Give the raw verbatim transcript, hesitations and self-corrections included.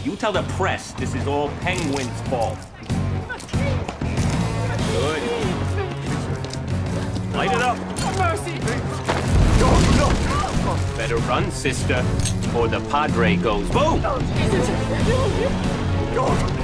You tell the press this is all Penguin's fault. Good. Light it up. Mercy! Better run, sister, or the Padre goes boom! Oh, Jesus!